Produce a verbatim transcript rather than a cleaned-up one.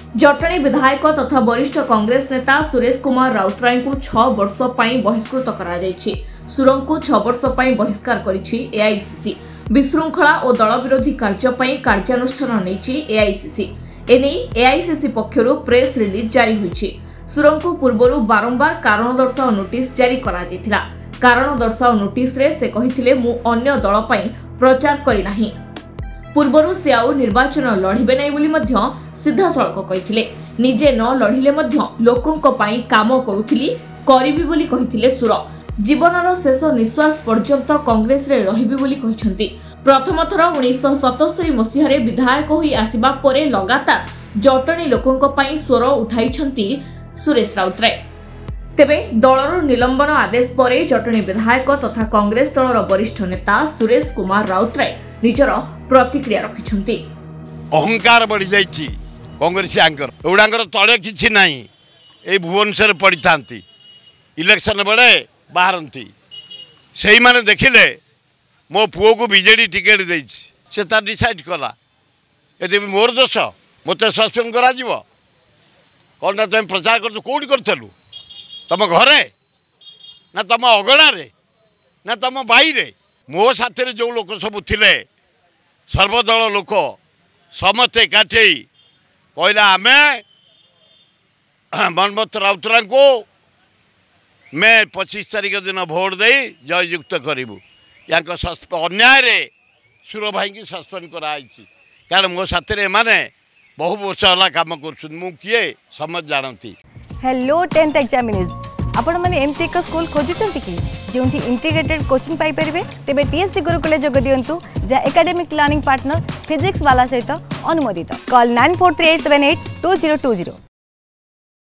जटणी विधायक तथा वरिष्ठ कांग्रेस नेता सुरेश कुमार राउतराय को छह वर्ष पई बहिष्कृत करा जायछि। सुरंग को छह वर्ष पई बहिष्कार करिछि एआईसीसी। विशृंखला और दल विरोधी कार्य पई कार्यानुष्ठान नैछि एआईसीसी। एने एआईसीसी पक्षरु प्रेस रिलीज जारी होइछि। सुरंग को पूर्वरु बारंबार कारण दर्शाओ नोटिस जारी करा जैथिला। कारण दर्शाओ नोटिस रे से कहिथिले मु अन्य दल पई प्रचार करि नाही। पूर्वरु से आउ निर्वाचन लढ़िबे नै बोली मध्य सीधा सड़क कहिथिले। निजे न लढ़िले मध्य लोकंक पई काम करूथिली करिबी बोली कहिथिले सुर। जीवनर शेष निश्वास पर्यंत कांग्रेस रे रहिबी बोली कहिसंती। प्रथम थर उन्नीस सतहत्तर मसीह रे विधायक होई आसीबा परे लगातार जटणी लोकंक पई स्वर उठाइछंती सुरेश राउतराय। तेबे दलर निलंबन आदेश परे जटणी विधायक तथा कांग्रेस दलर वरिष्ठ नेता सुरेश कुमार राउतराय निजर प्रतिक्रिया रखिछंती। अहंकार बढ़ी जाइछि कांग्रेस आंकर एउडांकर तळे किछि नाही। ए भुवनेश्वर पड़ी थांती इलेक्शन बेले बाहरती सेही माने देखिले मो पुओ को बीजेडी टिकेट देछि से ता डिसाइड कला एते मोर दोष मते सस्पेंड करा जीवो कोन ना तुम प्रचार कर कोडी करथलु तम घरे ना तम अगणा रे ना तम बाई रे मो साथे जो लोक सब थिले सर्वदल लोक समस्ते काठी कहला आमे मनमथ राउतराय को मैं पच्चीस तारीख दिन भोट दे जययुक्त करूँ या अन्याय रे सुर भाई की सस्पेंड कराई कारण मो साथी माने बहु वर्ष है कम कर किए समझ जानती। हेलो टेंथ एग्जामिनीज आपण मैंने एमती एक स्कूल खोजुचंती कि जोंठी इंटीग्रेटेड कोचिंग पाई परिबे तेबे टीएससी गुरुकुल जोग दियंतु जा एकेडमिक लर्निंग पार्टनर फिजिक्स वाला सहित अनुमोदित। Call nine four three eight seven eight two zero two zero.